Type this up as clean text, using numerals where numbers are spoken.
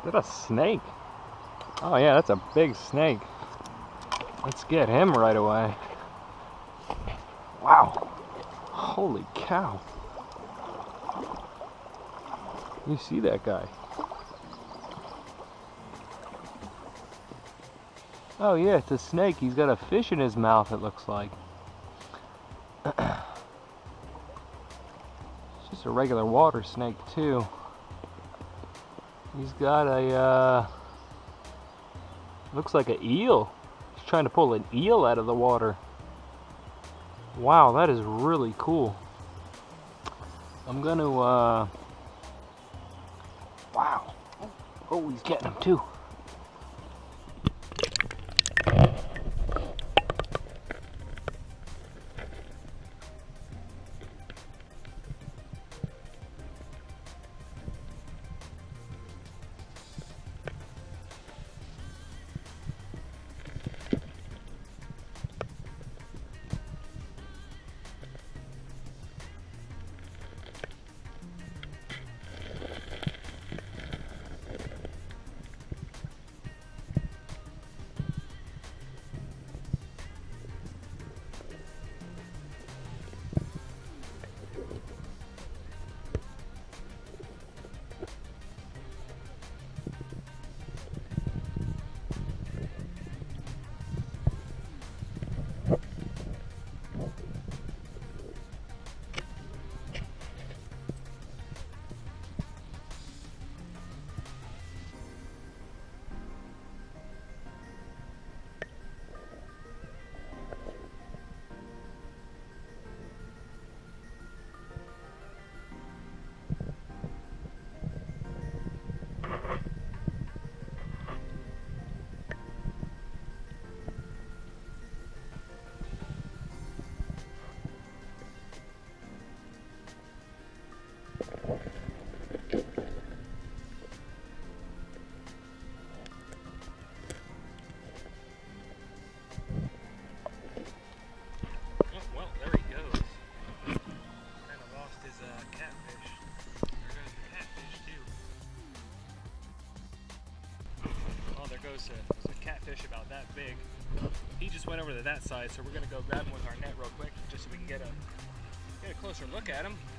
Is that a snake? Oh yeah, that's a big snake. Let's get him right away. Wow. Holy cow. You see that guy? Oh yeah, it's a snake. He's got a fish in his mouth, it looks like. It's just a regular water snake too. He's got a, looks like an eel. He's trying to pull an eel out of the water. Wow, that is really cool. I'm gonna, wow. Oh, he's getting him too. There's a catfish about that big. He just went over to that side, so we're gonna go grab him with our net real quick, just so we can get a closer look at him.